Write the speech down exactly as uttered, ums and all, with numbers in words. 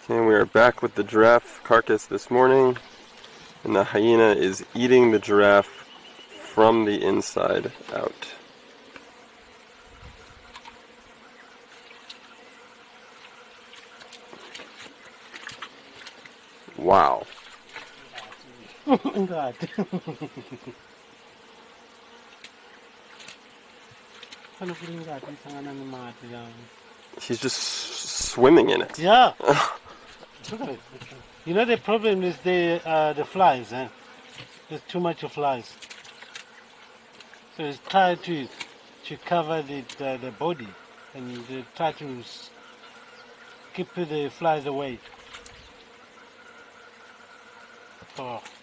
Okay, we are back with the giraffe carcass this morning, and the hyena is eating the giraffe from the inside out. Wow. He's just swimming in it. Yeah. Look at it. You know the problem is the uh, the flies, eh? There's too much of flies. So it's try to to cover the the, the body and uh, try to s- keep the flies away. Oh.